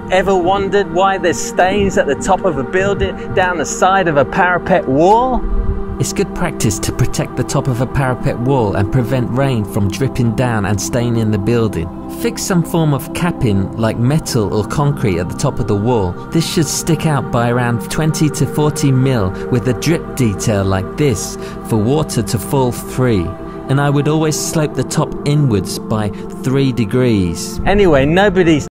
Ever wondered why there's stains at the top of a building down the side of a parapet wall? It's good practice to protect the top of a parapet wall and prevent rain from dripping down and staining the building. Fix some form of capping like metal or concrete at the top of the wall. This should stick out by around 20 to 40 mil with a drip detail like this for water to fall free. And I would always slope the top inwards by 3 degrees. Anyway, nobody's